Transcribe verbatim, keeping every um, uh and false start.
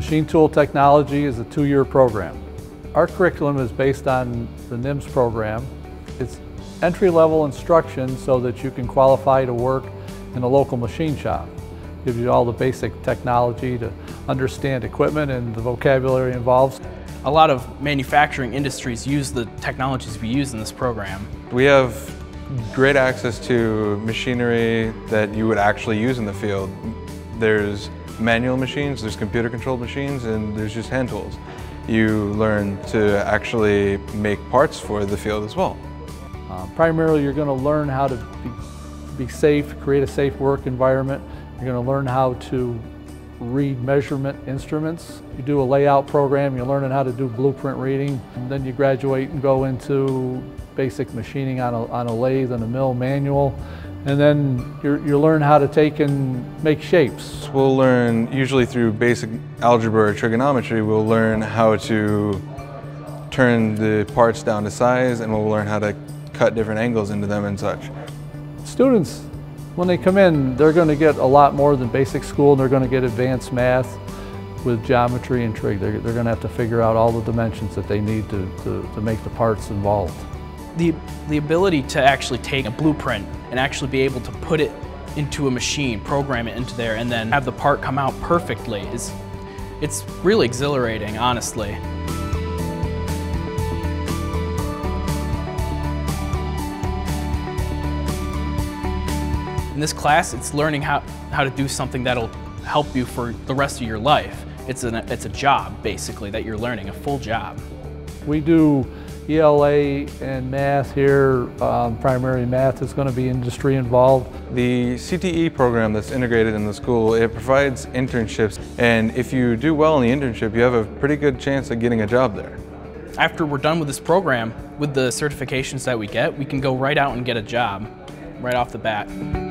Machine Tool Technology is a two-year program. Our curriculum is based on the N I M S program. It's entry-level instruction so that you can qualify to work in a local machine shop. Gives you all the basic technology to understand equipment and the vocabulary involved. A lot of manufacturing industries use the technologies we use in this program. We have great access to machinery that you would actually use in the field. There's manual machines, there's computer controlled machines, and there's just hand tools. You learn to actually make parts for the field as well. Uh, primarily you're going to learn how to be, be safe, create a safe work environment. You're going to learn how to read measurement instruments. You do a layout program, you're learning how to do blueprint reading, and then you graduate and go into basic machining on a, on a lathe and a mill manual. And then you're, you learn how to take and make shapes. We'll learn, usually through basic algebra or trigonometry, we'll learn how to turn the parts down to size, and we'll learn how to cut different angles into them and such. Students, when they come in, they're going to get a lot more than basic school, and they're going to get advanced math with geometry and trig. They're, they're going to have to figure out all the dimensions that they need to, to, to make the parts involved. The, the ability to actually take a blueprint and actually be able to put it into a machine, program it into there, and then have the part come out perfectly is, it's really exhilarating, honestly. In this class, it's learning how, how to do something that'll help you for the rest of your life. It's, an, it's a job, basically, that you're learning, a full job. We do E L A and math here. Um, primary math is going to be industry involved. The C T E program that's integrated in the school, it provides internships, and if you do well in the internship, you have a pretty good chance of getting a job there. After we're done with this program, with the certifications that we get, we can go right out and get a job right off the bat.